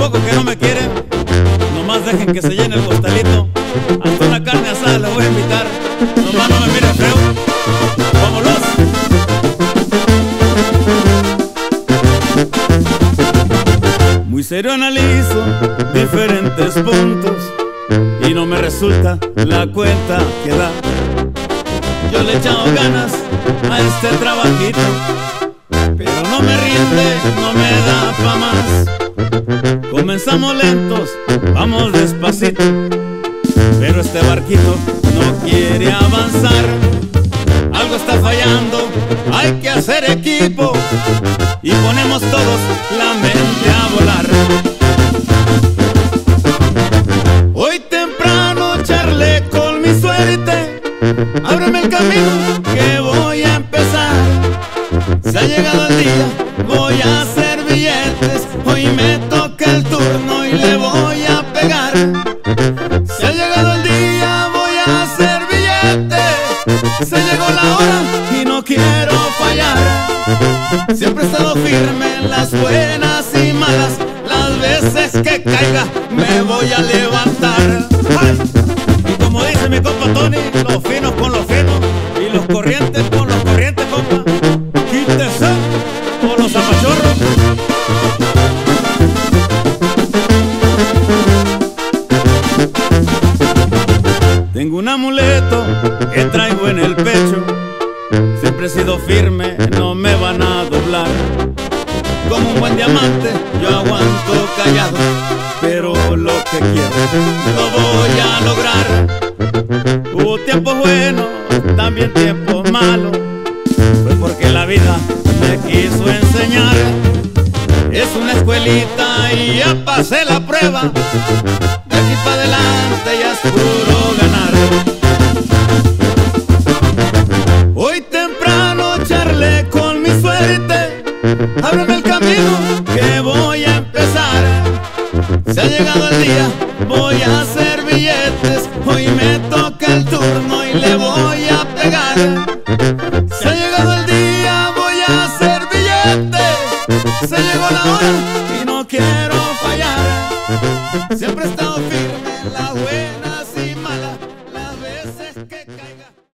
poco que no me quieren, nomás dejen que se llene el costalito. Hasta una carne asada la voy a invitar. Nomás no me miren feo. ¡Vámonos! Muy serio analizo diferentes puntos y no me resulta la cuenta que da. Yo le he echado ganas a este trabajito, pero no me rinde, no me da pa' más. Comenzamos lentos, vamos despacito, pero este barquito no quiere avanzar. Algo está fallando, hay que hacer equipo y ponemos todos la mente a volar. Hoy temprano charlé con mi suerte, ábreme el camino que voy a empezar. Se ha llegado el día, voy a hacer billetes, hoy me toca el turno y le voy a pegar. Se ha llegado el día, voy a hacer billetes, se llegó la hora y no quiero fallar. Siempre he estado firme en las buenas y malas, las veces que caiga me voy a levantar. ¡Ay! Y como dice mi compa Tony, los finos con los finos y los corrientes con los corrientes, compa. Quítese o los zapachorros. Tengo un amuleto que traigo en el pecho, siempre he sido firme, no me van a doblar. Como un buen diamante yo aguanto callado, pero lo que quiero lo voy a lograr. Hubo tiempos buenos, también tiempos malos, fue porque la vida me quiso enseñar. Es una escuelita y ya pasé la prueba, de aquí para adelante ya es puro ganar. Hoy temprano charlé con mi suerte, ábreme el camino que voy a empezar. Se ha llegado el día, voy a hacer billetes, hoy me toca el turno y le voy a pegar. Se ha llegado el día, voy a hacer billetes, se llegó la hora y no quiero fallar. Siempre está